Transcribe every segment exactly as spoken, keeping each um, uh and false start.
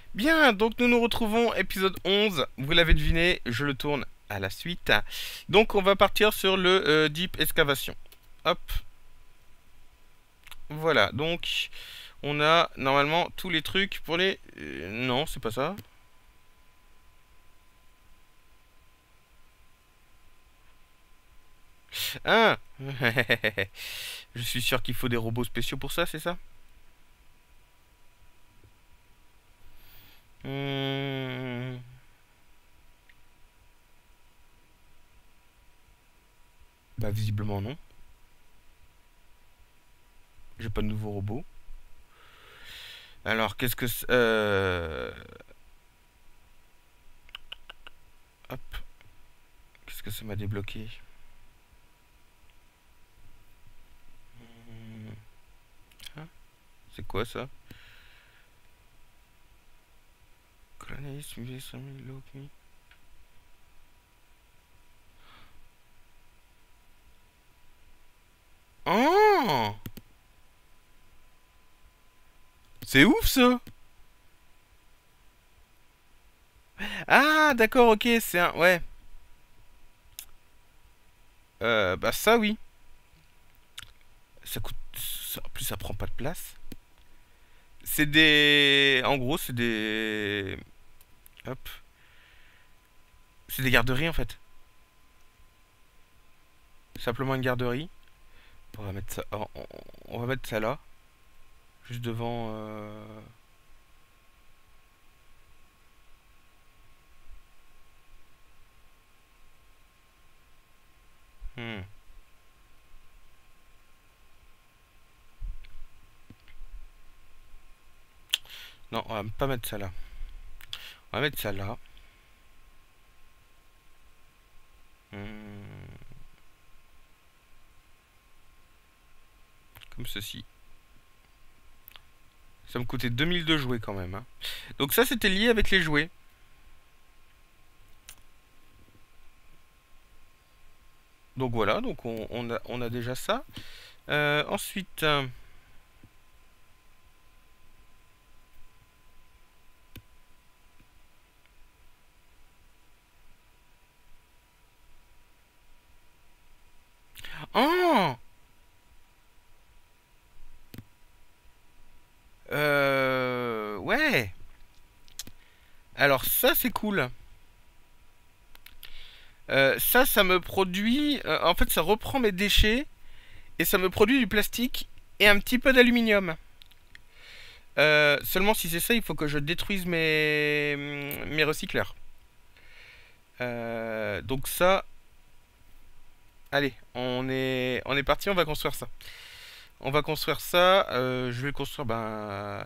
Bien, donc nous nous retrouvons épisode onze. Vous l'avez deviné, je le tourne à la suite. Donc on va partir sur le euh, Deep Excavation. Hop, voilà. Donc on a normalement tous les trucs pour les... euh, non, c'est pas ça. Ah. Je suis sûr qu'il faut des robots spéciaux pour ça, c'est ça? Hmm. Bah visiblement non. J'ai pas de nouveaux robots. Alors qu'est-ce que... c'est- Euh... Hop. Qu'est-ce que ça m'a débloqué? Hmm. Hein. C'est quoi ça? Colonist, musée, Samuel Loki. Oh! C'est ouf ça! Ah, d'accord, ok, c'est un. Ouais. Euh, bah ça, oui. Ça coûte. ça- En plus, ça prend pas de place. C'est des. En gros, c'est des. Hop. C'est des garderies en fait. Simplement une garderie. On va mettre ça. On, on- on va mettre ça là. Juste devant. euh, hmm. Non, on va pas mettre ça là. On va mettre ça là. Hmm. Comme ceci. Ça me coûtait deux mille de jouets quand même, hein. Donc ça, c'était lié avec les jouets. Donc voilà, donc on, on a, on a déjà ça. Euh, ensuite, euh, oh, euh, ouais. Alors ça c'est cool. Euh, ça, ça me produit. Euh, en fait, ça reprend mes déchets et ça me produit du plastique et un petit peu d'aluminium. Euh, seulement si c'est ça, il faut que je détruise mes mes recycleurs. Euh, donc ça, allez, on est on est parti, on va construire ça. On va construire ça. Euh, je vais construire. Ben,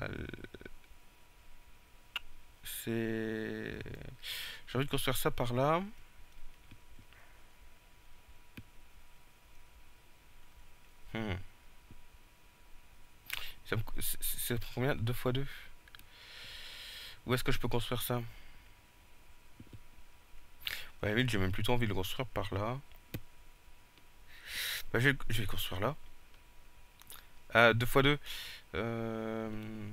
c'est. J'ai envie de construire ça par là. Hmm. Ça me c'est- c'est combien? Deux fois deux. Où est-ce que je peux construire ça? Ouais, vite, j'ai même plutôt envie de le construire par là. Bah, je vais, je vais le construire là. Ah, deux fois deux. Euh...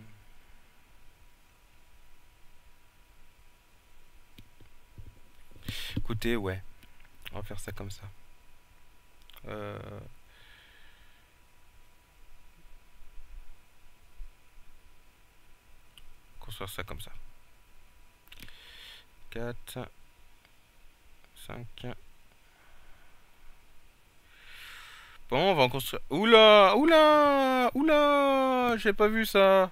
Écoutez, ouais. On va faire ça comme ça. Euh... Construire ça comme ça. Quatre, cinq. Bon, on va en construire. Oula! Oula! Oula! J'ai pas vu ça!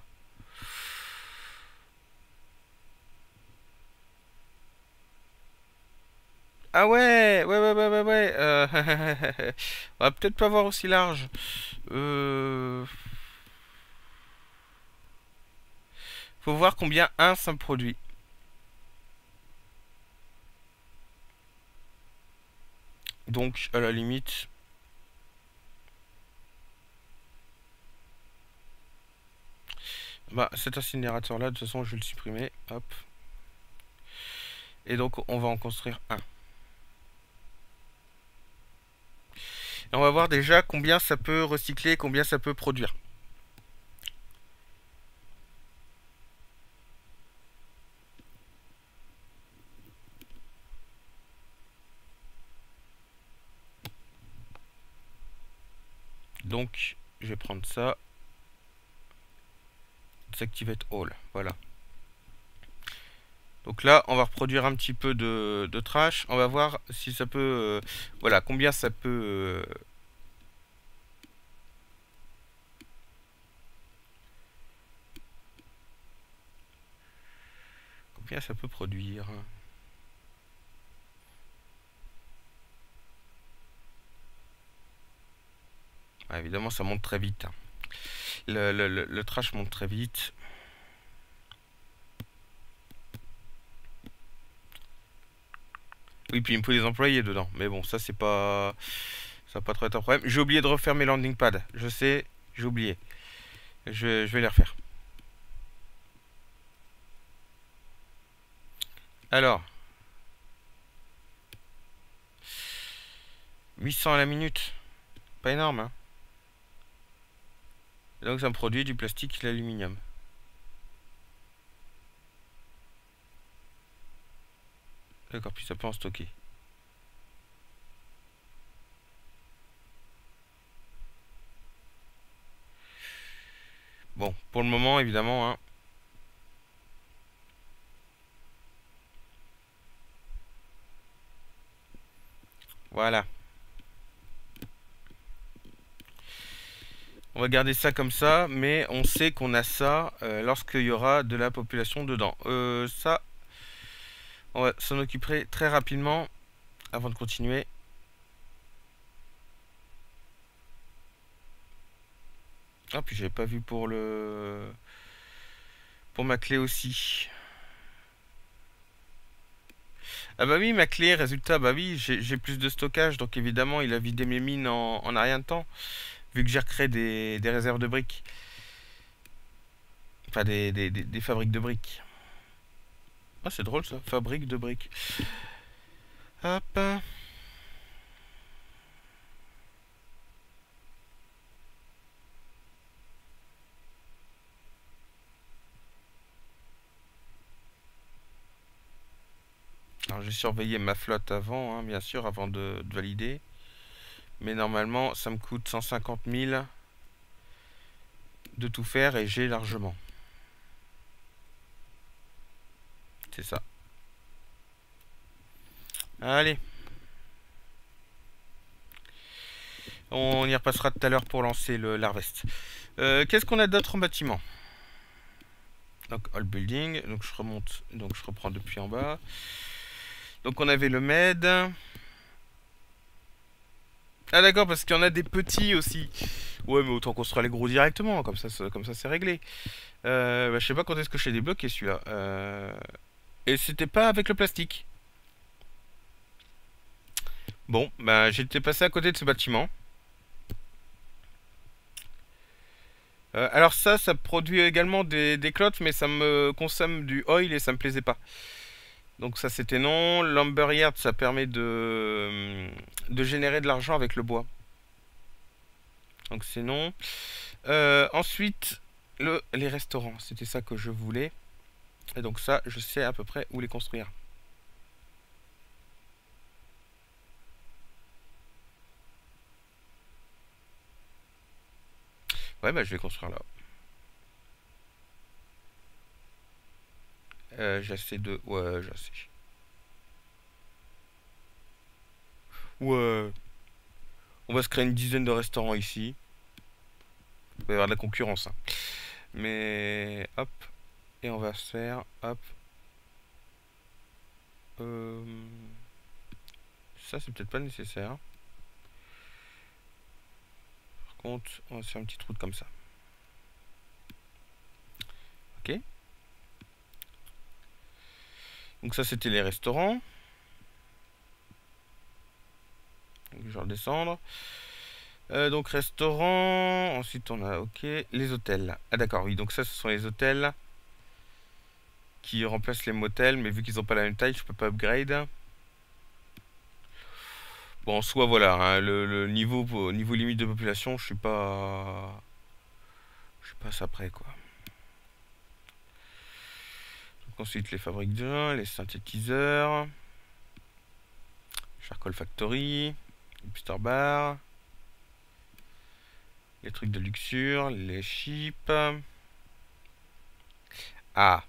Ah ouais! Ouais, ouais, ouais, ouais, ouais. Euh... on va peut-être pas voir aussi large. Euh... Faut voir combien un ça me produit. Donc, à la limite. Bah, cet incinérateur là, de toute façon, je vais le supprimer. Hop. Et donc, on va en construire un. Et on va voir déjà combien ça peut recycler, combien ça peut produire. Donc, je vais prendre ça. Deactivate all. Voilà. Donc là, on va reproduire un petit peu de, de trash. On va voir si ça peut... Euh, voilà, combien ça peut... Euh, combien ça peut produire. Ah, évidemment, ça monte très vite. Hein. Le, le, le, le trash monte très vite. Oui, puis il me faut des employés dedans. Mais bon, ça, c'est pas... Ça va pas trop être un problème. J'ai oublié de refaire mes landing pads. Je sais, j'ai oublié. Je, je vais les refaire. Alors. huit cents à la minute. Pas énorme, hein. Donc ça me produit du plastique et de l'aluminium. D'accord, puis ça peut en stocker. Bon, pour le moment, évidemment, hein. Voilà. On va garder ça comme ça, mais on sait qu'on a ça euh, lorsqu'il y aura de la population dedans. Euh, ça, on va s'en occuper très rapidement avant de continuer. Ah, puis j'avais pas vu pour le... Pour ma clé aussi. Ah bah oui, ma clé, résultat, bah oui, j'ai plus de stockage, donc évidemment, il a vidé mes mines en, en un rien de temps, vu que j'ai recréé des, des réserves de briques. Enfin, des, des, des, des fabriques de briques. Ah, c'est drôle ça, fabrique de briques. Hop. Alors, j'ai surveillé ma flotte avant, hein, bien sûr, avant de, de valider. Mais normalement, ça me coûte cent cinquante mille de tout faire et j'ai largement. C'est ça. Allez. On y repassera tout à l'heure pour lancer le l'harvest. Euh, Qu'est-ce qu'on a d'autre en bâtiment? Donc all building. Donc je remonte. Donc je reprends depuis en bas. Donc on avait le med. Ah d'accord, parce qu'il y en a des petits aussi. Ouais, mais autant construire les gros directement. Comme ça, comme ça c'est réglé. Euh, bah, je sais pas quand est-ce que je l'ai débloqué celui-là. Euh... Et c'était pas avec le plastique. Bon, bah j'étais passé à côté de ce bâtiment. Euh, alors ça, ça produit également des, des clots, mais ça me consomme du oil et ça me plaisait pas. Donc ça c'était non. Lumberyard, ça permet de, de générer de l'argent avec le bois. Donc c'est non. Euh, ensuite, le, les restaurants, c'était ça que je voulais. Et donc ça, je sais à peu près où les construire. Ouais, bah je vais construire là. Euh, j'ai assez de... Ouais, j'ai assez. Ouais. On va se créer une dizaine de restaurants ici. Il va y avoir de la concurrence. Hein. Mais... Hop. Et on va se faire... Hop. Euh... Ça, c'est peut-être pas nécessaire. Par contre, on va se faire un petit trou comme ça. Ok. Donc ça, c'était les restaurants. Donc, je vais redescendre. Euh, donc restaurant. Ensuite, on a ok les hôtels. Ah d'accord, oui. Donc ça, ce sont les hôtels qui remplacent les motels, mais vu qu'ils n'ont pas la même taille, je peux pas upgrade. Bon, soit voilà, hein, le, le niveau niveau limite de population, je suis pas, je suis pas ça près quoi. Donc ensuite les fabriques de les synthétiseurs, Charcoal Factory, Booster Bar. Les trucs de luxure, les chips. Ah.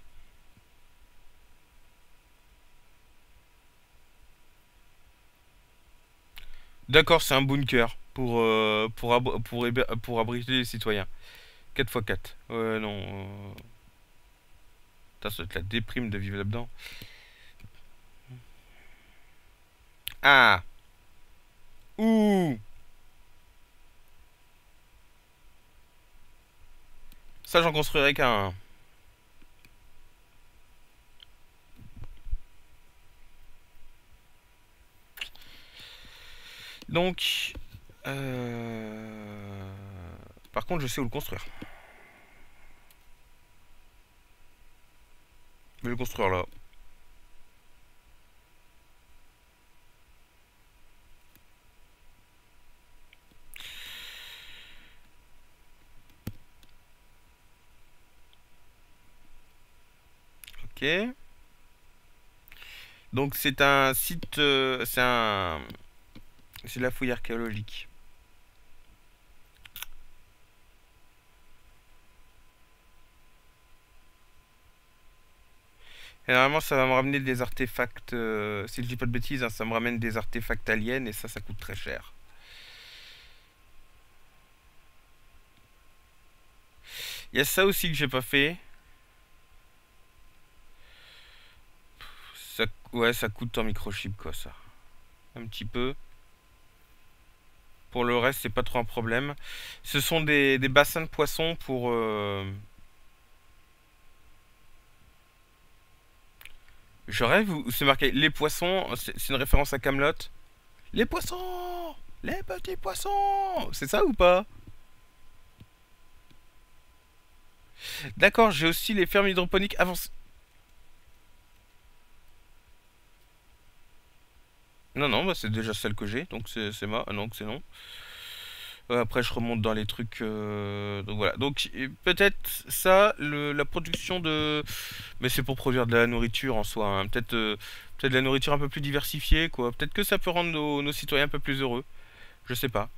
D'accord, c'est un bunker pour, euh, pour, ab- pour, héber- pour abriter les citoyens. Quatre fois quatre. Ouais, non. euh, Putain, ça doit être la déprime de vivre là-dedans. Ah. Ouh. Ça, j'en construirai qu'un. Donc. euh, Par contre, je sais où le construire. Je vais le construire là. Ok. Donc c'est un site, euh, c'est un, c'est de la fouille archéologique. Et normalement ça va me ramener des artefacts, euh, si je dis pas de bêtises, hein, ça me ramène des artefacts aliens et ça, ça coûte très cher. Il y a ça aussi que j'ai pas fait. Ça, ouais, ça coûte en microchip quoi ça. Un petit peu. Pour le reste, c'est pas trop un problème. Ce sont des, des bassins de poissons pour. euh, Je rêve ou c'est marqué les poissons. C'est c'est une référence à Camelot. Les poissons, les petits poissons. C'est ça ou pas? D'accord, j'ai aussi les fermes hydroponiques avancées. Non, non, bah c'est déjà celle que j'ai, donc c'est c'est ma. Ah non, que c'est non. Euh, après, je remonte dans les trucs. euh, Donc voilà. Donc et peut-être ça, le- la production de. Mais c'est pour produire de la nourriture en soi, hein. Peut-être euh, peut-être de la nourriture un peu plus diversifiée, quoi. Peut-être que ça peut rendre nos, nos citoyens un peu plus heureux. Je sais pas.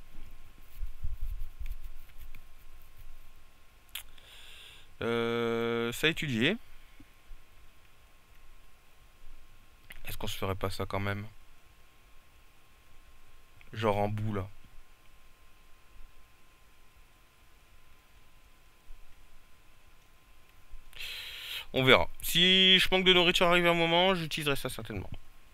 Euh, ça a étudié. Est-ce qu'on se ferait pas ça quand même? Genre en bout là. On verra. Si je manque de nourriture arrive à un moment, j'utiliserai ça certainement.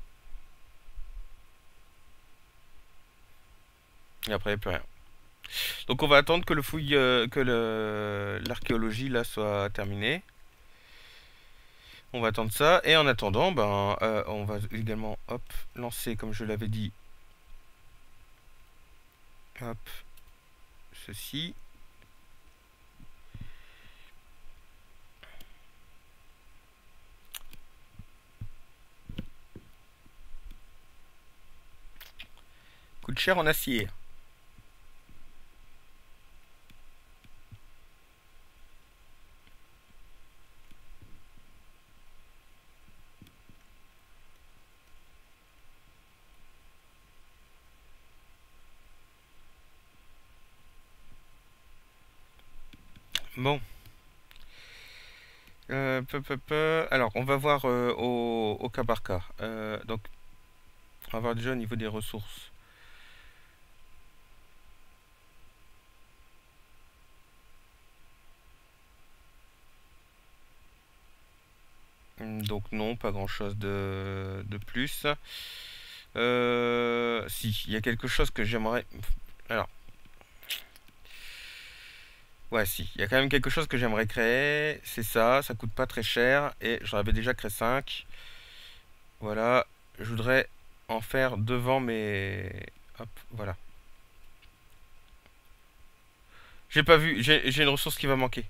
Et après, il n'y a plus rien. Donc on va attendre que le fouille, euh, que le l'archéologie là soit terminée. On va attendre ça. Et en attendant, ben, euh, on va également, hop, lancer, comme je l'avais dit, hop, ceci. Coûte cher en acier. Bon. Euh, peu, peu, peu. Alors, on va voir euh, au, au cas par cas. Euh, donc, on va voir déjà au niveau des ressources. Hmm, Donc non, pas grand-chose de, de plus. Euh, si, il y a quelque chose que j'aimerais... Alors, ouais, si, il y a quand même quelque chose que j'aimerais créer. C'est ça, ça coûte pas très cher. Et j'en avais déjà créé cinq. Voilà, je voudrais en faire devant mes... Hop, voilà. J'ai pas vu, j'ai j'ai une ressource qui va manquer.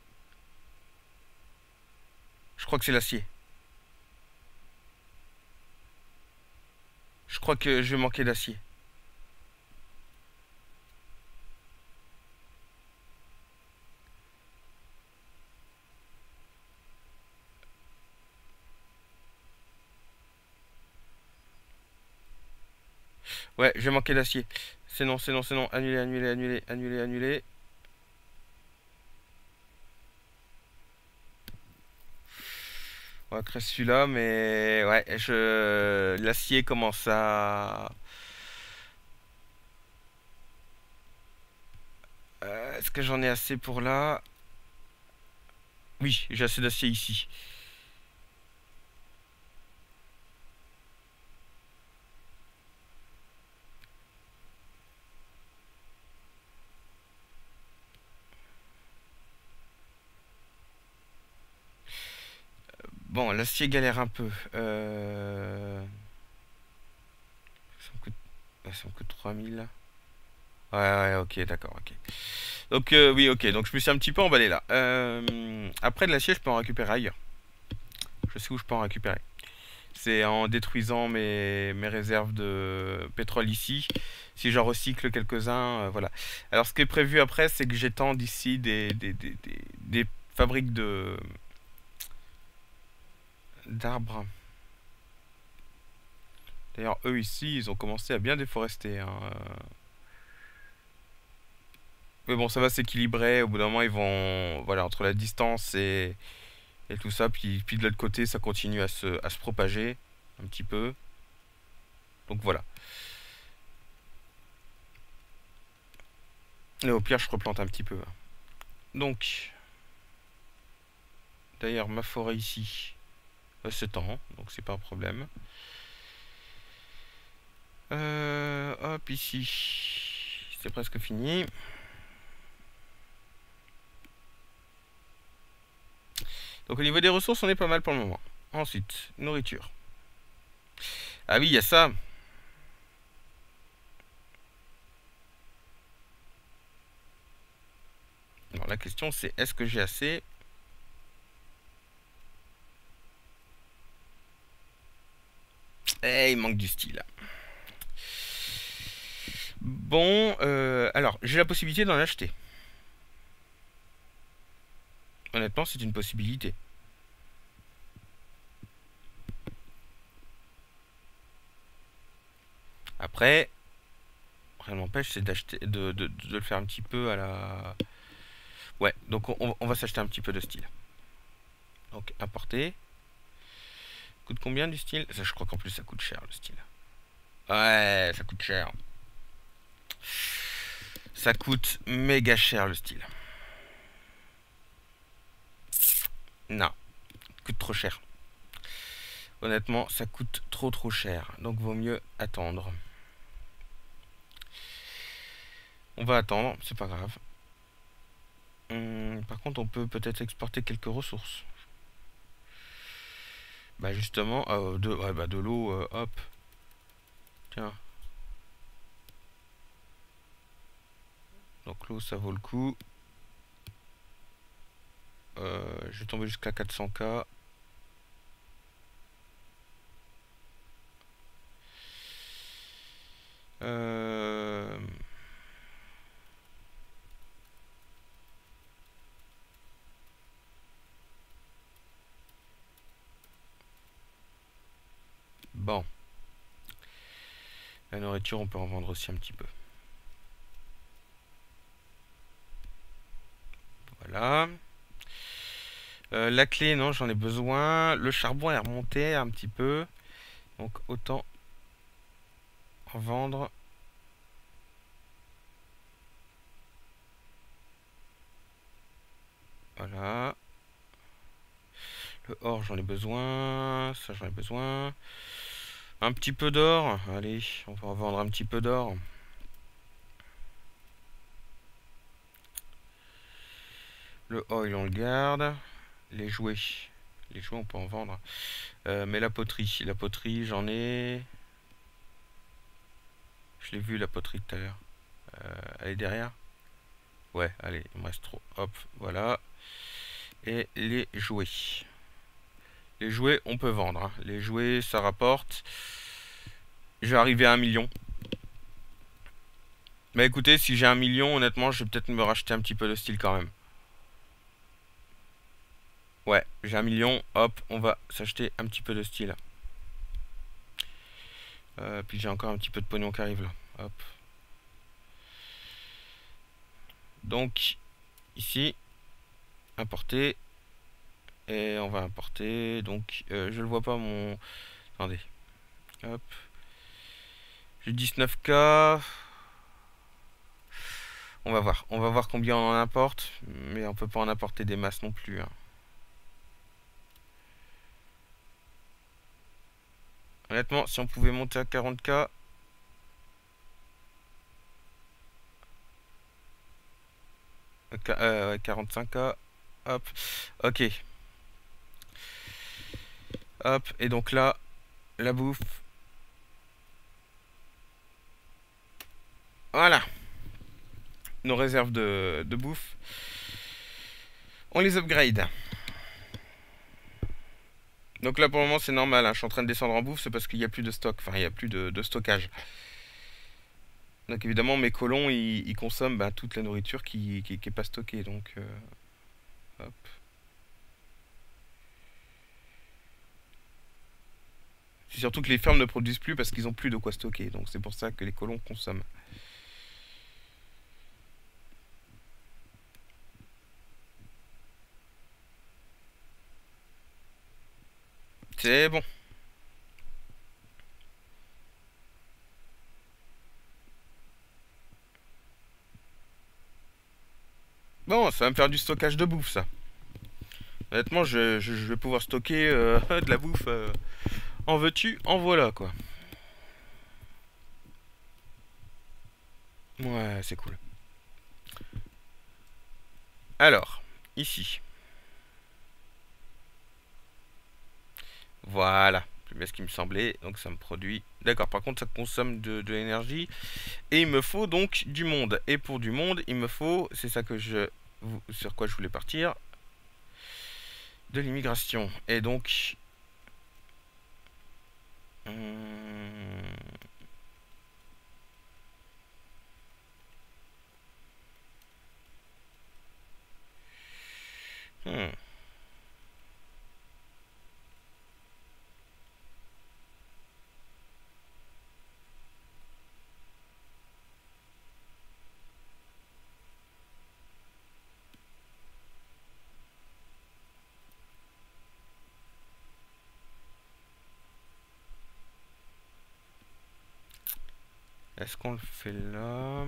Je crois que c'est l'acier. Je crois que je vais manquer d'acier. Ouais, je vais manquer d'acier. C'est non, c'est non, c'est non. Annulé, annulé, annulé, annulé, annulé. On va créer celui-là, mais ouais, je l'acier commence à. Euh, Est-ce que j'en ai assez pour là? Oui, j'ai assez d'acier ici. Bon, l'acier galère un peu. Euh... Ça me coûte, ouais, ça me coûte trois mille. Ouais, ouais, ok, d'accord, ok. Donc, euh, oui, ok, donc je me suis un petit peu emballé là. Euh, Après, de l'acier, je peux en récupérer ailleurs. Je sais où je peux en récupérer. C'est en détruisant mes, mes réserves de pétrole ici. Si j'en recycle quelques-uns, euh, voilà. Alors, ce qui est prévu après, c'est que j'étende ici des, des, des, des, des fabriques de d'arbres. D'ailleurs, eux ici, ils ont commencé à bien déforester, hein. Mais bon, ça va s'équilibrer. Au bout d'un moment, ils vont, voilà, entre la distance et, et tout ça, puis, puis de l'autre côté, ça continue à se, à se propager un petit peu. Donc voilà. Et au pire, je replante un petit peu. Donc, d'ailleurs, ma forêt ici euh, s'étend, donc c'est pas un problème. Euh, hop, ici, c'est presque fini. Donc au niveau des ressources, on est pas mal pour le moment. Ensuite, nourriture. Ah oui, il y a ça. Alors la question c'est est-ce que j'ai assez? Eh, il manque du style. Bon, euh, alors j'ai la possibilité d'en acheter. Honnêtement, c'est une possibilité. Après, rien n'empêche, c'est d'acheter, de, de, de le faire un petit peu à la. Ouais, donc on, on va s'acheter un petit peu de style. Donc importer. Coûte combien du style? Ça, je crois qu'en plus ça coûte cher le style. Ouais, ça coûte cher. Ça coûte méga cher le style. Non, ça coûte trop cher. Honnêtement, ça coûte trop trop cher. Donc vaut mieux attendre. On va attendre, c'est pas grave. Hum, par contre, on peut peut-être exporter quelques ressources. Bah justement, euh, de, ouais, bah de l'eau, euh, hop. Tiens. Donc l'eau, ça vaut le coup. Euh, je vais tomber jusqu'à quatre cents K. Euh... Bon. La nourriture, on peut en vendre aussi un petit peu. Voilà. Euh, la clé, non, j'en ai besoin. Le charbon est remonté un petit peu. Donc autant en vendre. Voilà. Le or, j'en ai besoin. Ça, j'en ai besoin. Un petit peu d'or. Allez, on va en vendre un petit peu d'or. Le oil, on le garde. Les jouets. Les jouets, on peut en vendre. Euh, mais la poterie. La poterie, j'en ai. Je l'ai vu, la poterie tout à l'heure. Euh, elle est derrière. Ouais, allez, il me reste trop. Hop, voilà. Et les jouets. Les jouets, on peut vendre, hein. Les jouets, ça rapporte. Je vais arriver à un million. Mais écoutez, si j'ai un million, honnêtement, je vais peut-être me racheter un petit peu de style quand même. Ouais, j'ai un million. Hop, on va s'acheter un petit peu de style. Euh, puis j'ai encore un petit peu de pognon qui arrive là. Hop. Donc, ici, importer. Et on va importer. Donc, euh, je le vois pas mon... Attendez. Hop. J'ai dix-neuf K. On va voir. On va voir combien on en importe. Mais on peut pas en importer des masses non plus. Hein. Honnêtement, si on pouvait monter à quarante K... Euh, quarante-cinq K. Hop. Ok. Hop. Et donc là, la bouffe. Voilà. Nos réserves de, de bouffe. On les upgrade. Donc là pour le moment c'est normal, hein. Je suis en train de descendre en bouffe, c'est parce qu'il n'y a plus de stock, enfin il n'y a plus de, de stockage. Donc évidemment mes colons ils, ils consomment bah, toute la nourriture qui n'est pas stockée. Donc euh, hop. C'est surtout que les fermes ne produisent plus parce qu'ils n'ont plus de quoi stocker. Donc c'est pour ça que les colons consomment. C'est bon. Bon, ça va me faire du stockage de bouffe, ça. Honnêtement, je, je, je vais pouvoir stocker euh, de la bouffe. Euh, en veux-tu, en voilà, quoi. Ouais, c'est cool. Alors, ici. Voilà. C'est bien ce qui me semblait. Donc ça me produit. D'accord, par contre, ça consomme de, de l'énergie. Et il me faut donc du monde. Et pour du monde, il me faut, c'est ça que je, sur quoi je voulais partir, de l'immigration. Et donc, hum, hmm. Est-ce qu'on le fait là?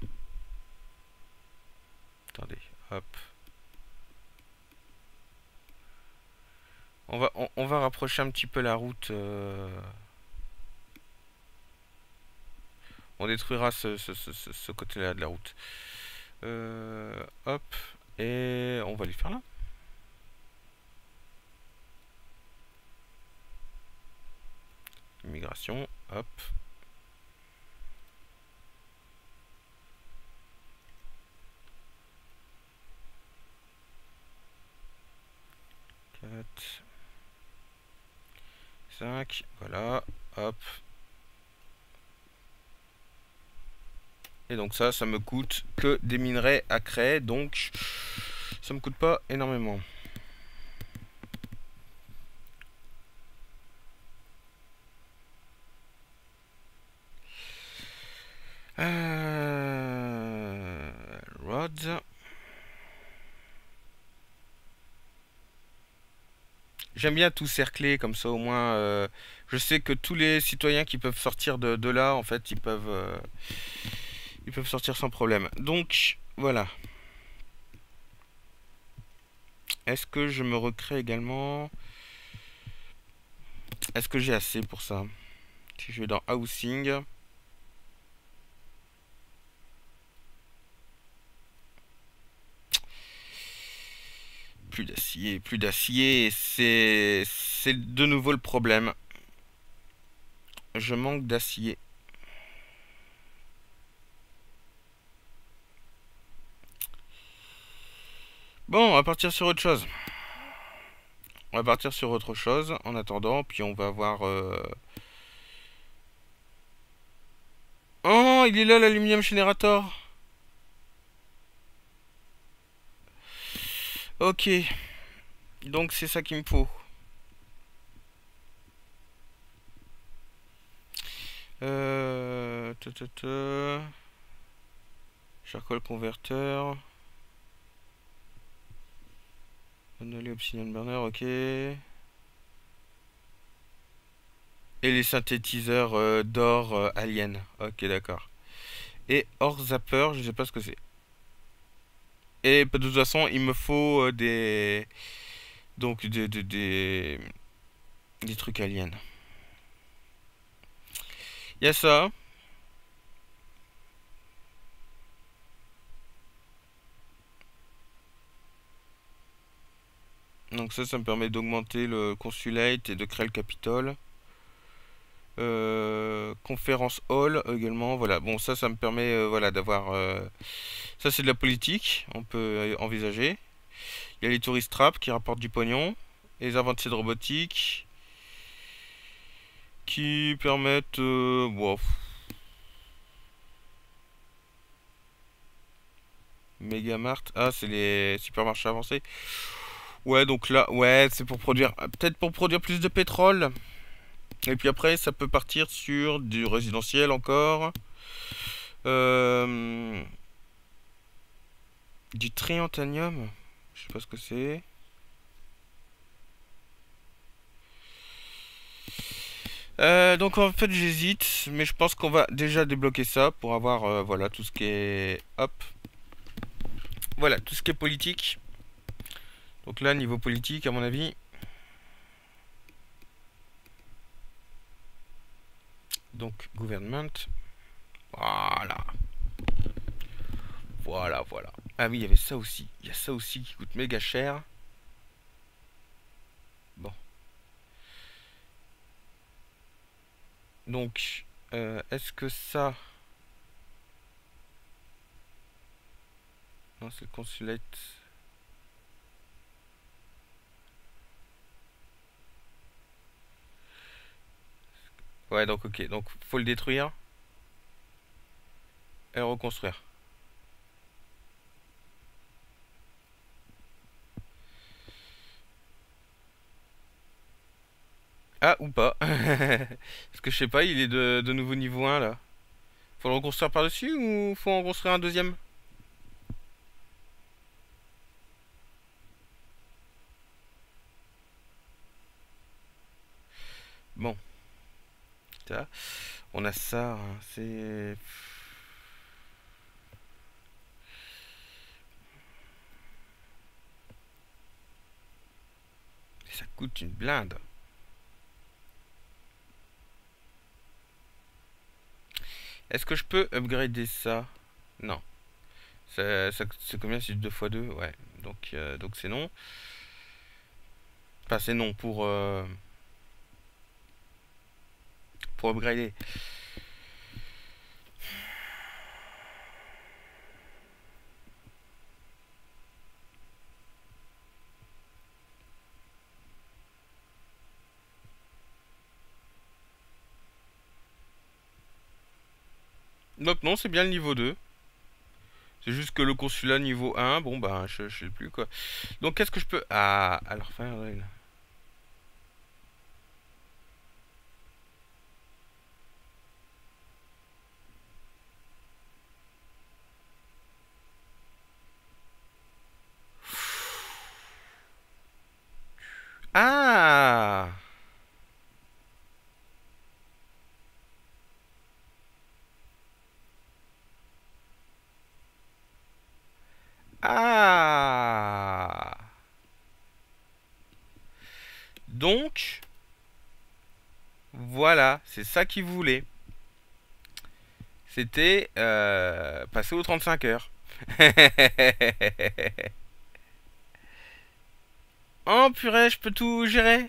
Attendez, hop. On va, on, on va rapprocher un petit peu la route. Euh... On détruira ce, ce, ce, ce côté-là de la route. Euh, hop. Et on va lui faire là. Immigration, hop. quatre, cinq, voilà, hop. Et donc ça, ça me coûte que des minerais à créer, donc ça me coûte pas énormément. Euh... Rods. J'aime bien tout cercler, comme ça au moins euh, je sais que tous les citoyens qui peuvent sortir de, de là, en fait, ils peuvent, euh, ils peuvent sortir sans problème. Donc, voilà. Est-ce que je me recrée également? Est-ce que j'ai assez pour ça? Si je vais dans Housing. Plus d'acier, plus d'acier, c'est c'est de nouveau le problème. Je manque d'acier. Bon, on va partir sur autre chose. On va partir sur autre chose en attendant, puis on va voir... Euh... Oh, il est là l'aluminium générateur. Ok. Donc c'est ça qu'il me faut. Euh... Charcoal converteur. Anomaly Obsidian Burner, ok. Et les synthétiseurs euh, d'or euh, alien. Ok, d'accord. Et Or Zapper, je sais pas ce que c'est. Et de toute façon, il me faut euh, des. Donc, des, des, des. des trucs aliens. Il y a ça. Donc, ça, ça me permet d'augmenter le consulate et de créer le Capitole. Euh, conférence hall également, voilà. Bon, ça, ça me permet euh, voilà, d'avoir. Euh, Ça, c'est de la politique, on peut euh, envisager. Il y a les tourist traps qui rapportent du pognon. Et les avancées de robotique qui permettent. Euh, bon, Megamart. Ah, c'est les supermarchés avancés. Ouais, donc là, ouais, c'est pour produire. Peut-être pour produire plus de pétrole. Et puis après, ça peut partir sur du résidentiel encore. Euh, du triantanium. Je sais pas ce que c'est. Euh, donc en fait j'hésite, mais je pense qu'on va déjà débloquer ça pour avoir euh, voilà tout ce qui est hop, voilà tout ce qui est politique. Donc là niveau politique à mon avis, donc government, voilà, voilà voilà. Ah oui il y avait ça aussi, il y a ça aussi qui coûte méga cher. Bon donc euh, est-ce que ça, non c'est le consulate. Ouais donc ok, donc faut le détruire et reconstruire. Ah ou pas. Parce que je sais pas, il est de, de nouveau niveau un là. Faut le reconstruire par-dessus ou faut en construire un deuxième? Bon, ça, on a ça, hein, c'est... Ça coûte une blinde. Est-ce que je peux upgrader ça? Non. Ça, ça- c'est combien? C'est deux fois deux. Ouais. Donc euh, donc c'est non. Enfin c'est non pour, euh, pour upgrader. Donc non, c'est bien le niveau deux. C'est juste que le consulat niveau un, bon bah je, je sais plus quoi. Donc qu'est-ce que je peux... Ah, alors faire... Ah! Ah! Donc, voilà, c'est ça qu'il voulait. C'était euh, passer aux trente-cinq heures. Oh purée, je peux tout gérer.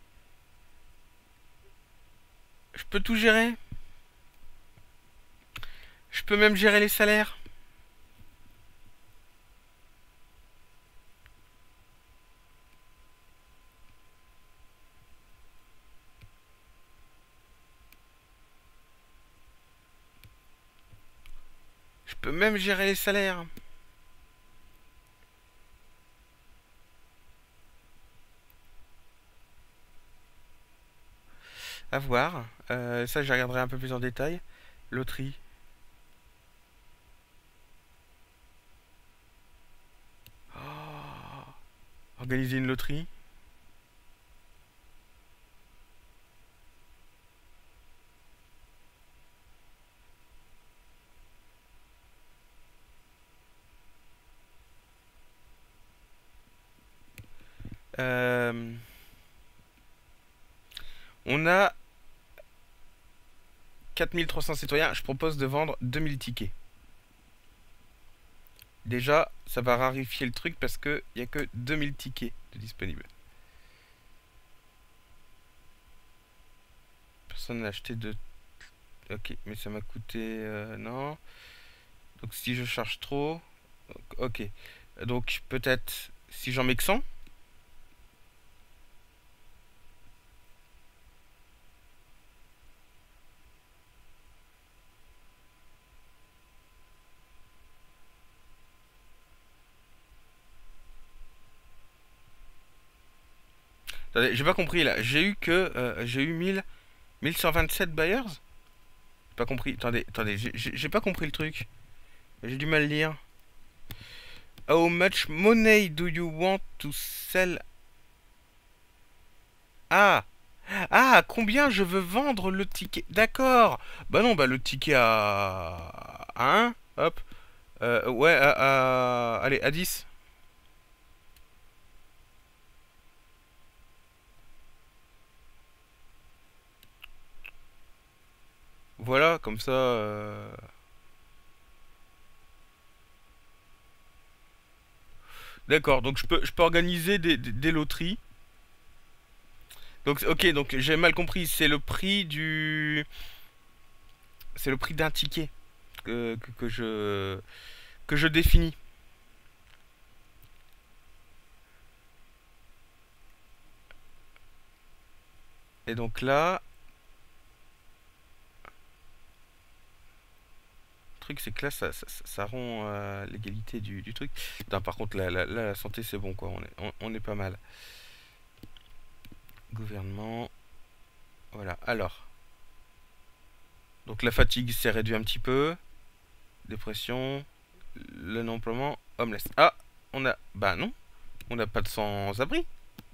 Je peux tout gérer. Je peux même gérer les salaires. Je peux même gérer les salaires. À voir. Euh, ça, je regarderai un peu plus en détail. Loterie. Oh, Organiser une loterie. Euh, on a quatre mille trois cents citoyens. Je propose de vendre deux mille tickets. Déjà, ça va rarifier le truc parce que il n'y a que deux mille tickets de disponibles. Personne n'a acheté de... Ok, mais ça m'a coûté... euh, non. Donc si je charge trop... Ok. Donc peut-être si j'en mets que cent. Attendez, j'ai pas compris là. J'ai eu que... euh, j'ai eu mille... mille cent vingt-sept buyers. J'ai pas compris. Attendez, attendez, j'ai- j'ai j'ai pas compris le truc. J'ai du mal à lire. How much money do you want to sell? Ah! Ah! Combien je veux vendre le ticket? D'accord! Bah non, bah le ticket à... à un. Hop. Euh, ouais, à, à- allez, à dix. Voilà, comme ça... euh, D'accord, donc je peux, je peux organiser des, des- des loteries. Donc, ok, donc j'ai mal compris. C'est le prix du... C'est le prix d'un ticket que, que, que je... que je définis. Et donc là... Le truc, c'est que là, ça, ça, ça- ça rend euh, l'égalité du, du truc. Non, par contre, la, la, la santé, c'est bon, quoi. On est, on, on est pas mal. Gouvernement. Voilà. Alors. Donc la fatigue s'est réduite un petit peu. Dépression. Le non-emploiement. Homeless. Ah, on a... Bah non. On n'a pas de sans-abri.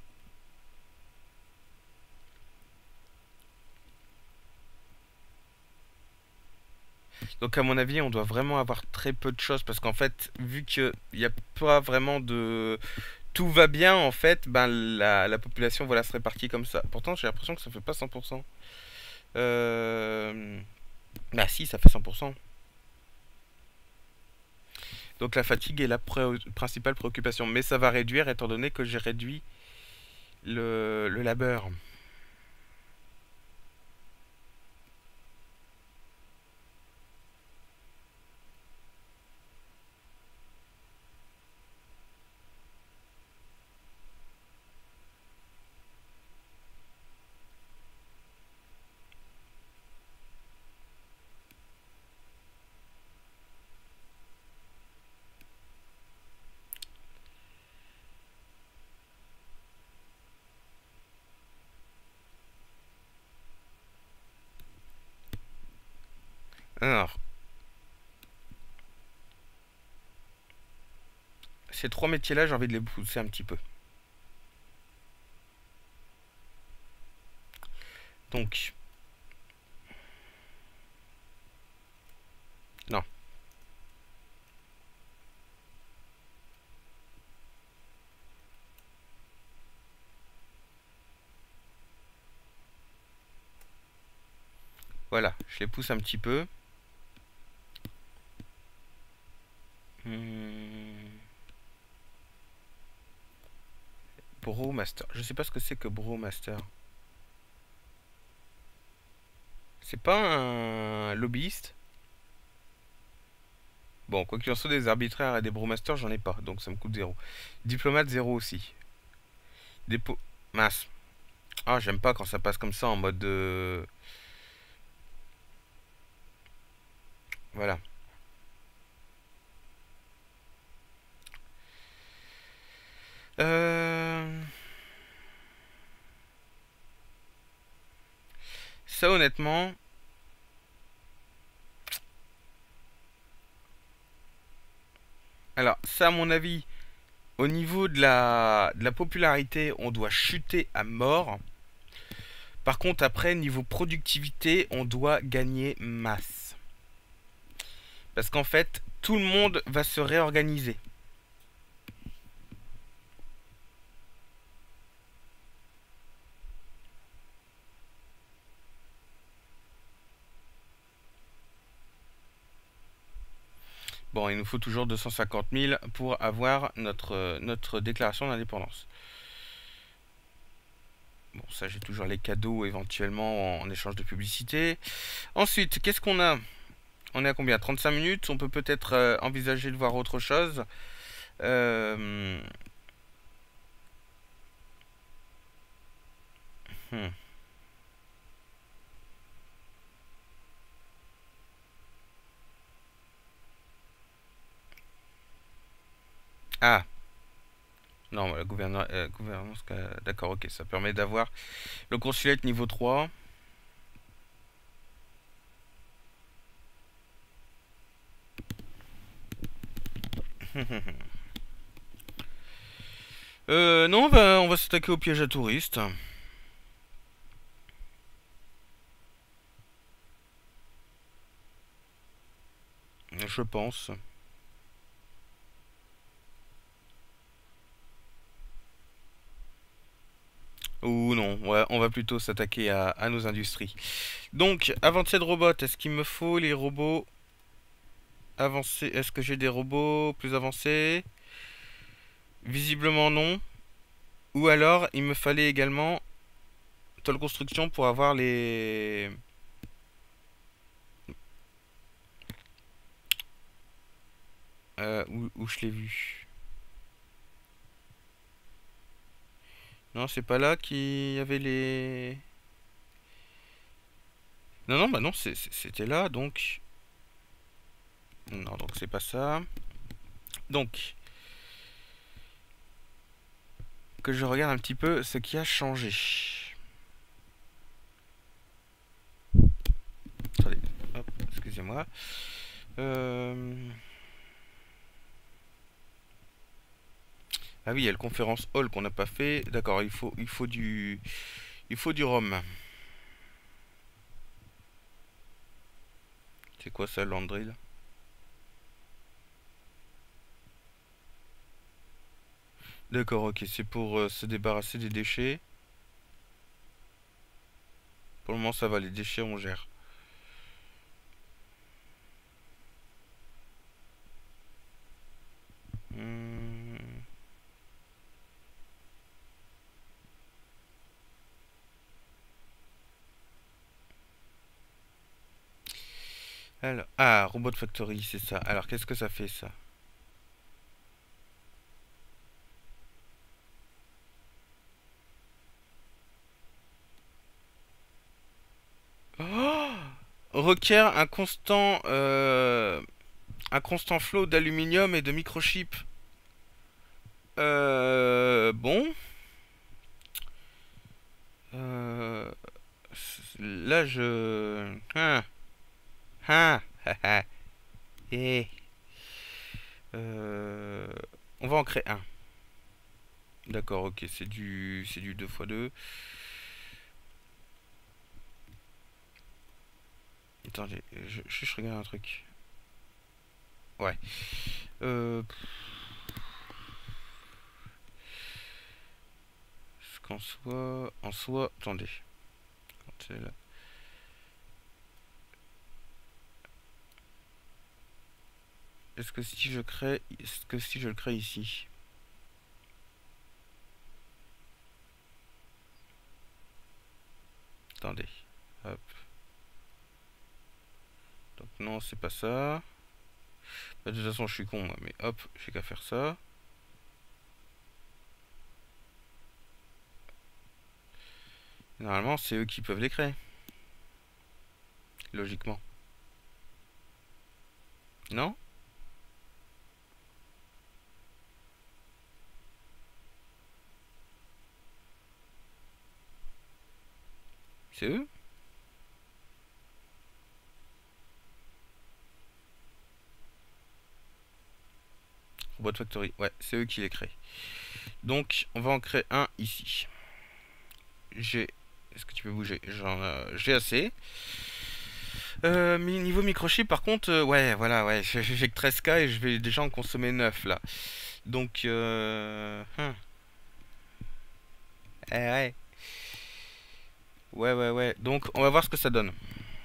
Donc à mon avis, on doit vraiment avoir très peu de choses parce qu'en fait, vu qu'il n'y a pas vraiment de... Tout va bien, en fait, ben la, la population voilà, se répartit comme ça. Pourtant, j'ai l'impression que ça fait pas cent pour cent. Euh... Bah si, ça fait cent pour cent. Donc la fatigue est la pré- principale préoccupation. Mais ça va réduire étant donné que j'ai réduit le, le labeur. Alors, ces trois métiers-là, j'ai envie de les pousser un petit peu. Donc, non. Voilà, je les pousse un petit peu. Hmm. Brewmaster. Je sais pas ce que c'est que Brewmaster. C'est pas un lobbyiste? Bon, quoi qu'il en soit, des arbitraires et des brewmasters, j'en ai pas, donc ça me coûte zéro. Diplomate, zéro aussi. Dépôt... Mince. Ah, j'aime pas quand ça passe comme ça en mode... euh, Voilà. Euh... Ça, honnêtement... Alors, ça, à mon avis, Au niveau de la, de la popularité, on doit chuter à mort. Par contre, après, niveau productivité, on doit gagner masse. Parce qu'en fait, tout le monde va se réorganiser. Bon, il nous faut toujours deux cent cinquante mille pour avoir notre, notre déclaration d'indépendance. Bon, ça, j'ai toujours les cadeaux éventuellement en, en échange de publicité. Ensuite, qu'est-ce qu'on a? On est à combien? trente-cinq minutes. On peut peut-être euh, envisager de voir autre chose. Euh... Hmm. Ah, non, la gouverna- euh, gouvernance, euh, d'accord, ok, ça permet d'avoir le consulate niveau trois. euh, non, on va, on va s'attaquer au piège à touristes. Je pense. Ou non, ouais, on va plutôt s'attaquer à, à nos industries. Donc, avancée de robots, est-ce qu'il me faut les robots avancés? Est-ce que j'ai des robots plus avancés? Visiblement non. Ou alors, il me fallait également Toll Construction pour avoir les... Euh, où, où je l'ai vu? Non, c'est pas là qu'il y avait les... Non, non, bah non, c'est- c'est- c'était là, donc... Non, donc c'est pas ça. Donc, que je regarde un petit peu ce qui a changé. Attendez, hop, excusez-moi. Euh... Ah oui, il y a le conférence hall qu'on n'a pas fait. D'accord, il faut, il faut du, il faut du rhum. C'est quoi ça, Landrill? D'accord, ok, c'est pour euh, se débarrasser des déchets. Pour le moment, ça va, les déchets, on gère. Hmm. Alors, ah, Robot Factory, c'est ça. Alors, qu'est-ce que ça fait, ça? Oh, requiert un constant, euh, un constant flow d'aluminium et de microchips. Euh, bon. Euh, là, je... Ah, ah, ah, ah. Eh. Euh, on va en créer un. D'accord, ok, c'est du, c'est du deux fois deux. Attendez, je, je, je regarde un truc. Ouais. Euh, Parce qu'en soi, en soi, attendez. Quand c'est là. Est-ce que si je crée, est-ce que si je le crée ici, attendez. Hop. Donc non, c'est pas ça. Bah, de toute façon, je suis con, moi, mais hop, j'ai qu'à faire ça. Normalement, c'est eux qui peuvent les créer. Logiquement. Non? C'est eux? Robot Factory, ouais, c'est eux qui les créent. Donc, on va en créer un ici. J'ai... Est-ce que tu peux bouger? J'en euh, j'ai assez. Euh, niveau microchip, par contre, euh, ouais, voilà, ouais, j'ai que treize K et je vais déjà en consommer neuf là. Donc, euh... hum. Eh ouais. Ouais, ouais, ouais. Donc, on va voir ce que ça donne.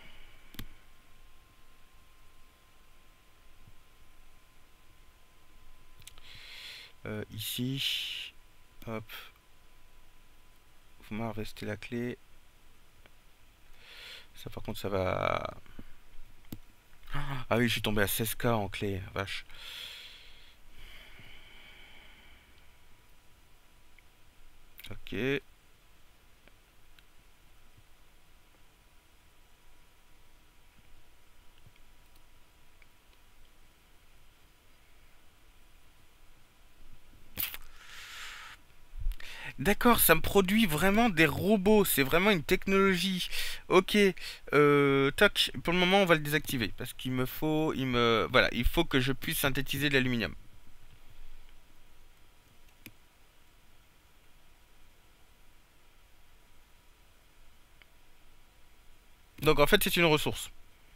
Euh, ici. Hop. Vous m'harvester la clé. Ça, par contre, ça va... Ah oui, je suis tombé à seize K en clé, vache. Ok. D'accord, ça me produit vraiment des robots. C'est vraiment une technologie. Ok. Euh, toc. Pour le moment, on va le désactiver parce qu'il me faut, il me, voilà, il faut que je puisse synthétiser de l'aluminium. Donc en fait, c'est une ressource.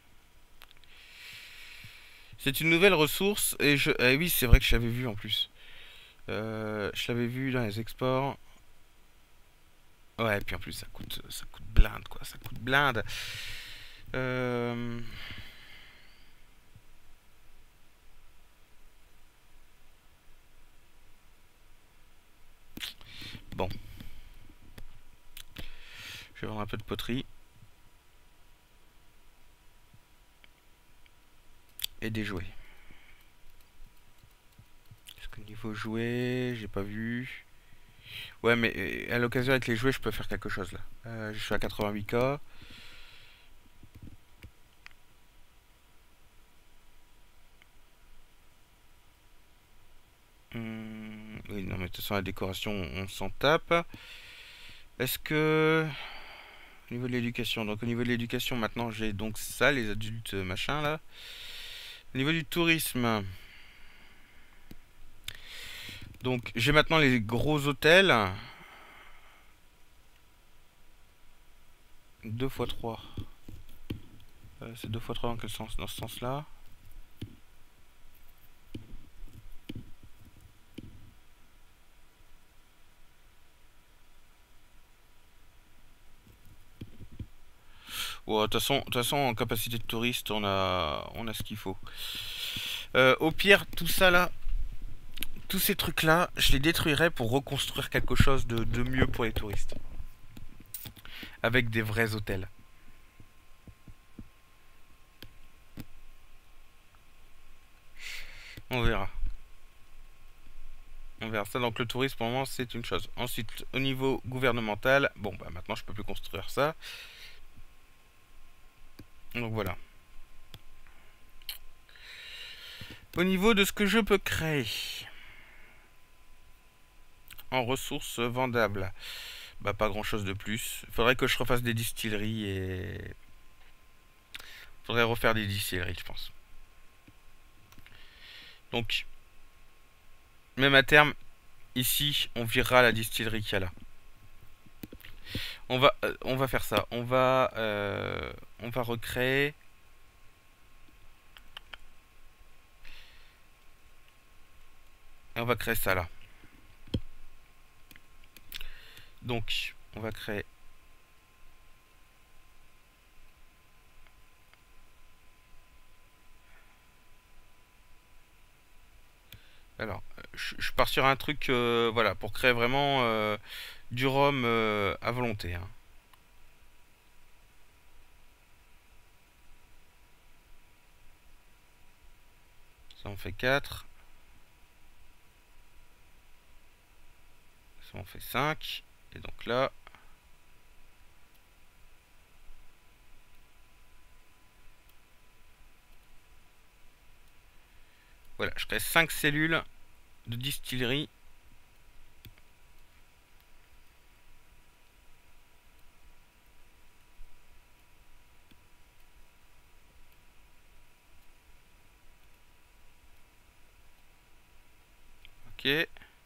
C'est une nouvelle ressource et je, eh oui, c'est vrai que je l'avais vu en plus. Euh, je l'avais vu dans les exports. Ouais, et puis en plus, ça coûte, ça coûte blinde, quoi. Ça coûte blinde. Euh... Bon, je vais vendre un peu de poterie. Et des jouets. Est-ce que niveau jouets, j'ai pas vu. Ouais, mais euh, à l'occasion avec les jouets, je peux faire quelque chose là. Euh, je suis à quatre-vingt-huit K. Hum, oui, non, mais de toute façon, la décoration, on s'en tape. Est-ce que... Au niveau de l'éducation, donc au niveau de l'éducation, maintenant j'ai donc ça, les adultes machin là. Au niveau du tourisme, donc j'ai maintenant les gros hôtels. deux fois trois. Euh, c'est deux fois trois dans quel sens? Dans ce sens-là. Ouais, de toute façon, de toute façon, en capacité de touriste, on a, on a ce qu'il faut. Euh, au pire, tout ça là, tous ces trucs là, je les détruirais pour reconstruire quelque chose de, de mieux pour les touristes. Avec des vrais hôtels. On verra. On verra ça. Donc le tourisme pour le moment c'est une chose. Ensuite au niveau gouvernemental, bon bah maintenant je peux plus construire ça. Donc voilà. Au niveau de ce que je peux créer en ressources vendables, bah pas grand chose de plus. Faudrait que je refasse des distilleries et... Faudrait refaire des distilleries je pense. Donc, même à terme, ici on virera la distillerie qu'il y a là. On va, euh, on va faire ça. On va, euh, on va recréer. Et on va créer ça là. Donc, on va créer. Alors, je, je pars sur un truc, euh, voilà, pour créer vraiment euh, du rhum euh, à volonté. Hein. Ça en fait quatre. Ça en fait cinq. Et donc là... Voilà, je crée cinq cellules de distillerie. Ok.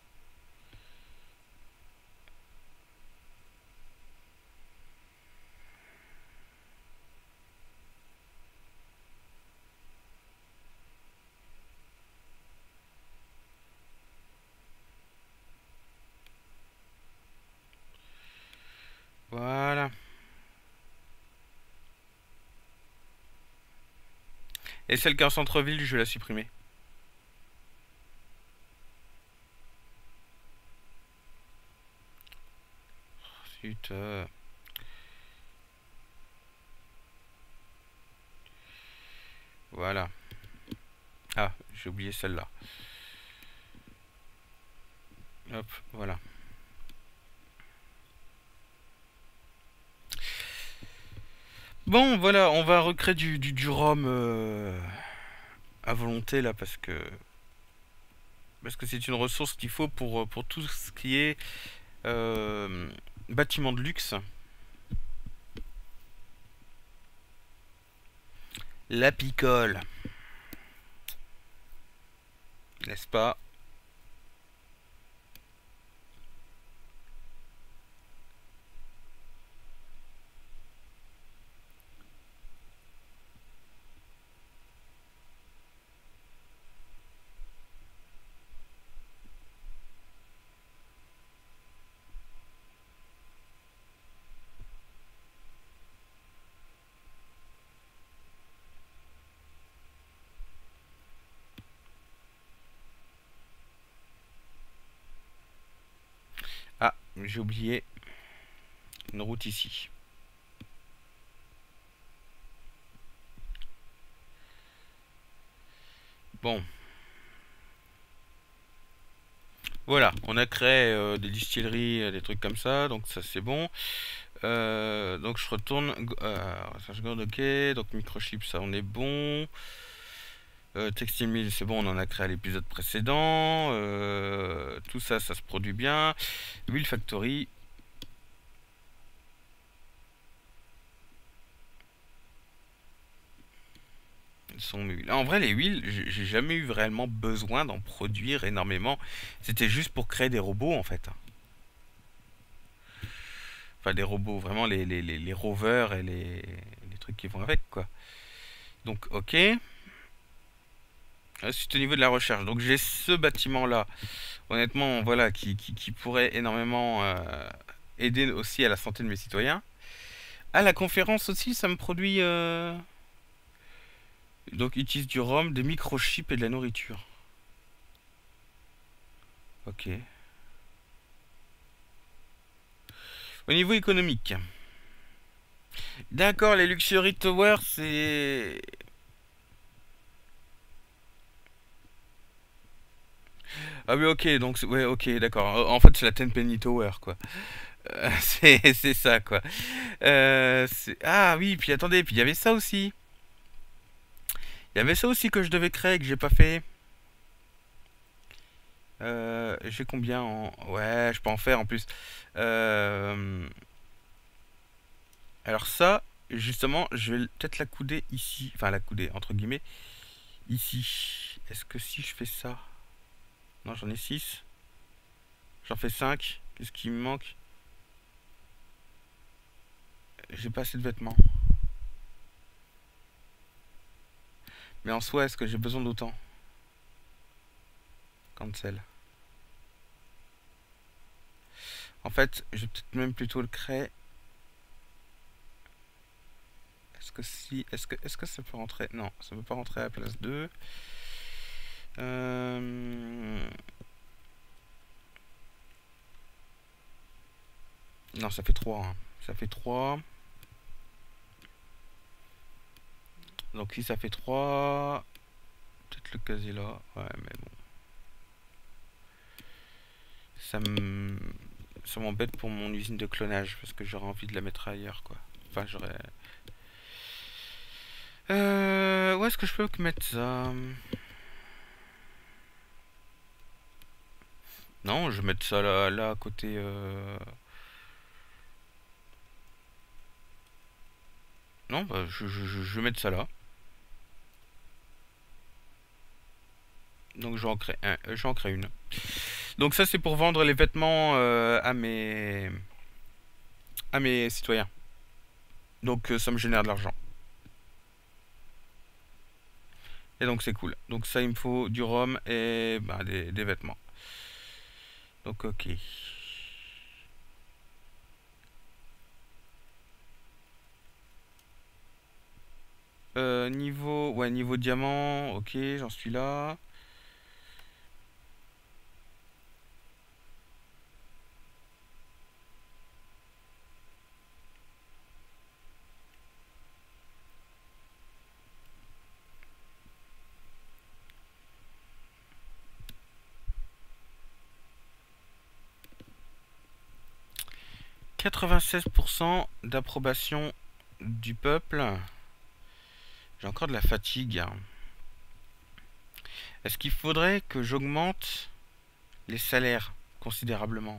Voilà. Et celle qui est en centre-ville, je vais la supprimer. Zut. euh. Voilà. Ah, j'ai oublié celle-là. Hop, voilà. Bon, voilà, on va recréer du, du, du ROM euh, à volonté là parce que parce que c'est une ressource qu'il faut pour, pour tout ce qui est euh, bâtiment de luxe. La picole. N'est-ce pas? Ah, j'ai oublié une route ici. Bon. Voilà, on a créé euh, des distilleries, euh, des trucs comme ça, donc ça c'est bon. Euh, donc je retourne. Euh, ça, je garde, ok. Donc microchip, ça on est bon. Euh, Textile Mill, c'est bon, on en a créé à l'épisode précédent. Euh, tout ça, ça se produit bien. Wheel Factory. Sont mes wheels. En vrai, les wheels, j'ai j'ai jamais eu réellement besoin d'en produire énormément. C'était juste pour créer des robots en fait. Enfin, des robots, vraiment les, les, les, les rovers et les, les trucs qui vont avec quoi. Donc, ok. Ah, c'est au niveau de la recherche. Donc, j'ai ce bâtiment là. Honnêtement, voilà, qui, qui, qui pourrait énormément euh, aider aussi à la santé de mes citoyens. À la conférence aussi, ça me produit. euh, Donc, ils utilisent du rhum, des microchips et de la nourriture. Ok. Au niveau économique. D'accord, les Luxury Towers, c'est. Ah oui, ok, donc. c'est- Ouais, ok, d'accord. En fait, c'est la Tenpenny Tower, quoi. Euh, c'est c'est ça, quoi. Euh, c'est- ah oui, puis attendez, puis il y avait ça aussi. Il y avait ça aussi que je devais créer, que j'ai pas fait. Euh, j'ai combien en. Ouais, je peux en faire en plus. Euh, Alors ça, justement, je vais peut-être la couder ici. Enfin, la couder, entre guillemets. Ici. Est-ce que si je fais ça. Non, j'en ai six. J'en fais cinq. Qu'est-ce qui me manque? J'ai pas assez de vêtements. Mais en soi, est-ce que j'ai besoin d'autant? Cancel. En fait, je vais peut-être même plutôt le créer. Est-ce que si. Est-ce que, est-ce que ça peut rentrer? Non, ça peut pas rentrer à la place deux. Euh... Non, ça fait trois, hein. Ça fait trois. Donc si ça fait trois. Peut-être le caser là. Ouais, mais bon. Ça me. Ça m'embête pour mon usine de clonage. Parce que j'aurais envie de la mettre ailleurs, quoi. Enfin, j'aurais. Euh. Où est-ce que je peux mettre ça? Non, je vais mettre ça là, là à côté. Euh... Non, bah, je, je, je, je vais mettre ça là. Donc je vais en créer, un, je vais en créer une. Donc ça c'est pour vendre les vêtements euh, à mes à mes citoyens. Donc euh, ça me génère de l'argent. Et donc c'est cool. Donc ça il me faut du rhum et bah, des, des vêtements. Donc ok. Euh, niveau ouais niveau diamant, ok j'en suis là. quatre-vingt-seize pour cent d'approbation du peuple. J'ai encore de la fatigue. Est-ce qu'il faudrait que j'augmente les salaires considérablement?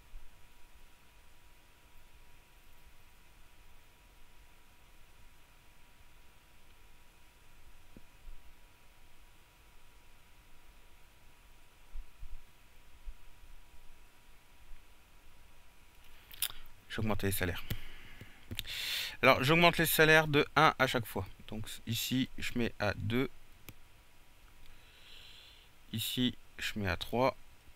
J'augmente les salaires. Alors, j'augmente les salaires de un à chaque fois. Donc ici, je mets à deux. Ici, je mets à trois.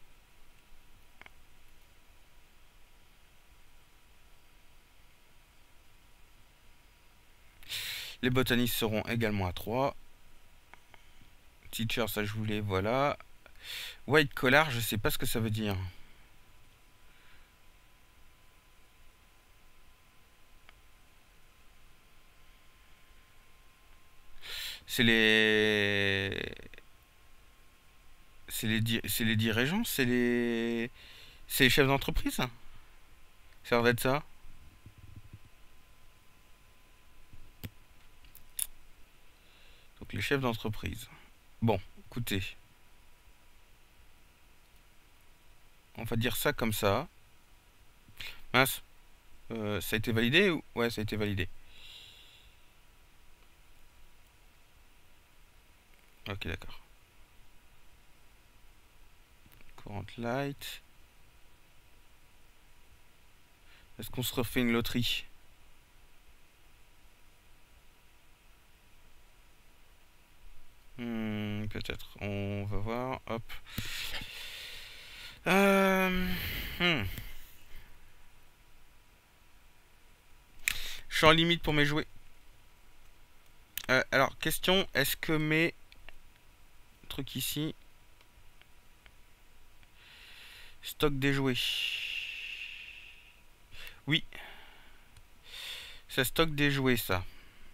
Les botanistes seront également à trois. Teacher, ça je voulais, voilà. White collar, je sais pas ce que ça veut dire. C'est les... C'est les, di... c'est les dirigeants, c'est les... C'est les chefs d'entreprise. Ça devrait être ça. Donc les chefs d'entreprise. Bon, écoutez. On va dire ça comme ça. Mince. Euh, ça a été validé ou... Ouais, ça a été validé. Ok, d'accord. Current light. Est-ce qu'on se refait une loterie? Hmm, peut-être. On va voir. Hop. Euh, hmm. Je suis en limite pour mes jouets. Euh, alors, question. Est-ce que mes trucs ici... Stock des jouets. Oui. Ça stocke des jouets, ça.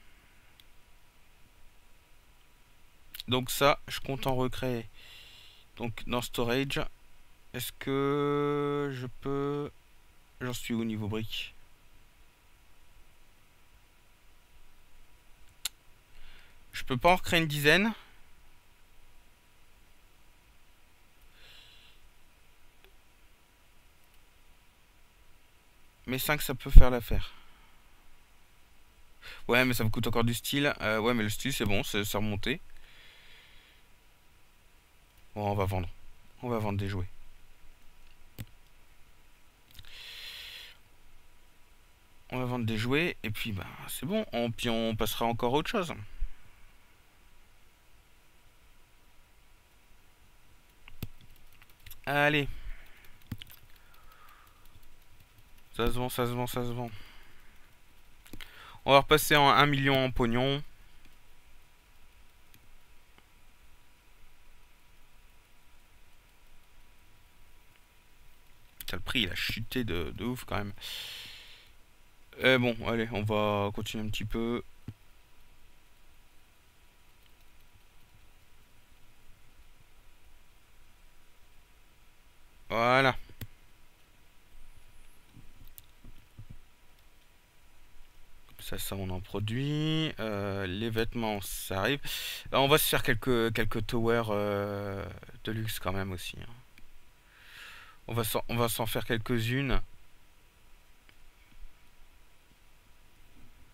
Donc ça, je compte en recréer. Donc dans storage, est-ce que je peux... J'en suis au niveau brique. Je peux pas en recréer une dizaine. Mais cinq, ça peut faire l'affaire. Ouais, mais ça me coûte encore du style. Euh, ouais, mais le style, c'est bon, c'est remonté. Bon, on va vendre. On va vendre des jouets. On va vendre des jouets, et puis, bah, c'est bon. On, puis on passera encore à autre chose. Allez. Ça se vend, ça se vend, ça se vend. On va repasser en un million en pognon. Putain, le prix il a chuté de, de ouf quand même. Et bon, allez, on va continuer un petit peu. Voilà. Ça, ça, on en produit. Euh, les vêtements, ça arrive. Là, on va se faire quelques, quelques towers euh, de luxe quand même aussi. Hein. On va s'en, on va s'en faire quelques-unes.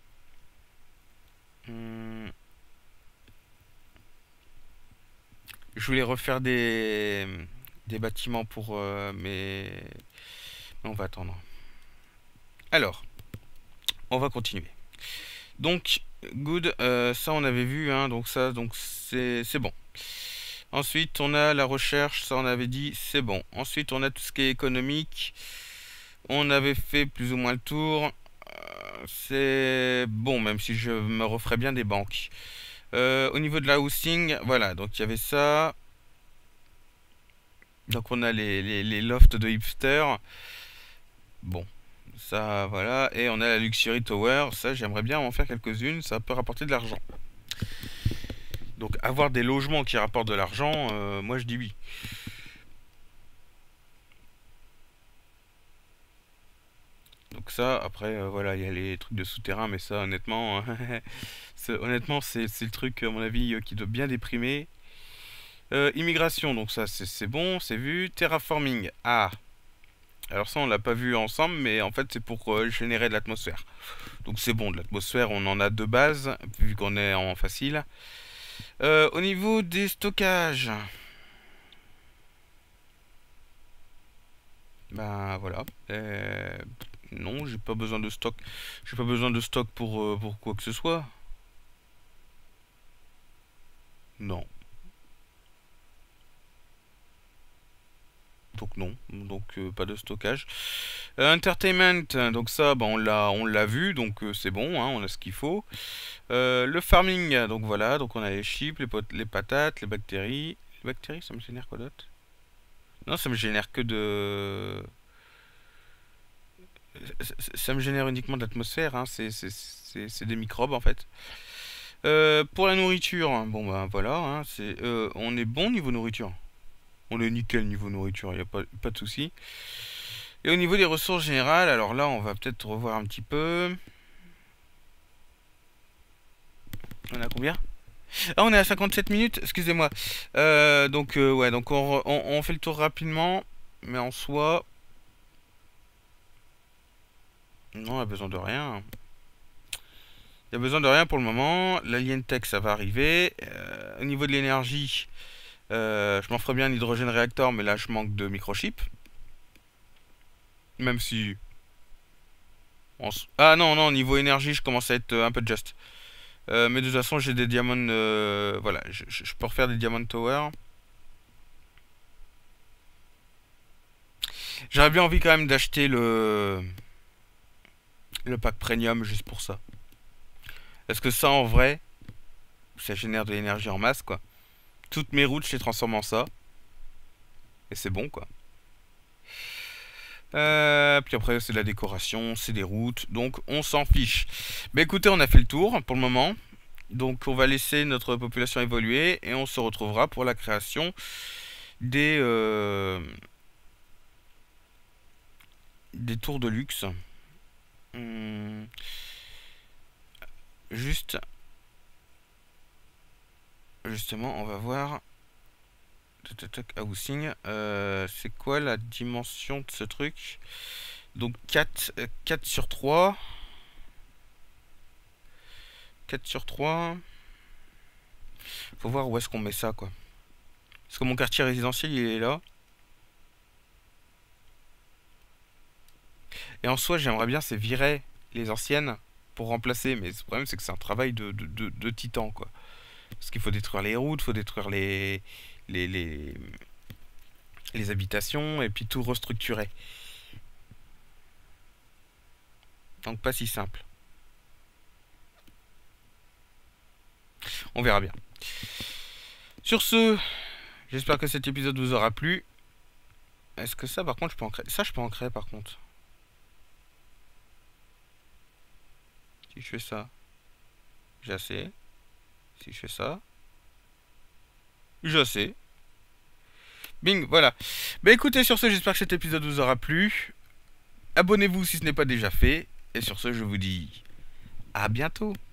Hmm. Je voulais refaire des, des bâtiments pour euh, mes... On va attendre. Alors, on va continuer. Donc, good, euh, ça on avait vu, hein, donc ça, donc c'est bon. Ensuite, on a la recherche, ça on avait dit, c'est bon. Ensuite, on a tout ce qui est économique. On avait fait plus ou moins le tour. Euh, c'est bon, même si je me referais bien des banques. Euh, au niveau de la housing, voilà, donc il y avait ça. Donc on a les, les, les lofts de hipster. Bon, ça voilà. Et on a la Luxury Tower. Ça, j'aimerais bien en faire quelques-unes. Ça peut rapporter de l'argent. Donc avoir des logements qui rapportent de l'argent, euh, moi je dis oui. Donc ça, après, euh, voilà, il y a les trucs de souterrain, mais ça, honnêtement, honnêtement, c'est le truc, à mon avis, euh, qui doit bien déprimer. Euh, immigration, donc ça, c'est bon, c'est vu. Terraforming, ah. Alors ça, on l'a pas vu ensemble, mais en fait, c'est pour euh, générer de l'atmosphère. Donc c'est bon, de l'atmosphère, on en a de base, vu qu'on est en facile. Euh, au niveau des stockages... Ben voilà. Euh, non, j'ai pas besoin de stock. J'ai pas besoin de stock pour, euh, pour quoi que ce soit. Non. Donc non, donc euh, pas de stockage. Euh, entertainment, donc ça, bah, on l'a, on l'a vu, donc euh, c'est bon, hein, on a ce qu'il faut. Euh, le farming, donc voilà, donc on a les chips, les, les patates, les bactéries. Les bactéries, ça me génère quoi d'autre? Non, ça me génère que de... Ça me génère uniquement de l'atmosphère, hein, c'est des microbes en fait. Euh, pour la nourriture, bon ben voilà, hein, c'est, euh, on est bon niveau nourriture. On est nickel niveau nourriture, il n'y a pas, pas de souci. Et au niveau des ressources générales, alors là on va peut-être revoir un petit peu. On a combien? Ah, on est à cinquante-sept minutes, excusez-moi. Euh, donc euh, ouais, donc on, on, on fait le tour rapidement, mais en soi... Non, on a besoin de rien. Il y a besoin de rien pour le moment. L'Alien Tech, ça va arriver. Euh, au niveau de l'énergie, euh, je m'en ferais bien un hydrogène réacteur, mais là, je manque de microchip. Même si... On s... Ah non, non, niveau énergie, je commence à être un peu just. Euh, mais de toute façon, j'ai des diamants... Euh, voilà, je, je peux refaire des diamond tower. J'aurais bien envie quand même d'acheter le... Le pack premium juste pour ça. Est-ce que ça, en vrai, ça génère de l'énergie en masse, quoi. Toutes mes routes, je les transforme en ça. Et c'est bon, quoi. Euh, puis après, c'est de la décoration, c'est des routes. Donc, on s'en fiche. Mais écoutez, on a fait le tour pour le moment. Donc, on va laisser notre population évoluer. Et on se retrouvera pour la création des... Euh, des tours de luxe. Hum, juste... Justement, on va voir... Housing, euh, c'est quoi la dimension de ce truc? Donc quatre, euh, quatre sur trois. quatre sur trois. Faut voir où est-ce qu'on met ça, quoi. Parce que mon quartier résidentiel, il est là. Et en soi, j'aimerais bien c'est virer les anciennes pour remplacer. Mais le problème, c'est que c'est un travail de, de, de, de titan, quoi. Parce qu'il faut détruire les routes, il faut détruire les... Les, les, les habitations et puis tout restructurer. Donc pas si simple. On verra bien. Sur ce, j'espère que cet épisode vous aura plu. Est-ce que ça par contre je peux en créer? Ça je peux en créer par contre. Si je fais ça, j'ai assez. Si je fais ça, j'ai assez. Bing, voilà. Bah écoutez, sur ce, j'espère que cet épisode vous aura plu. Abonnez-vous si ce n'est pas déjà fait. Et sur ce, je vous dis à bientôt.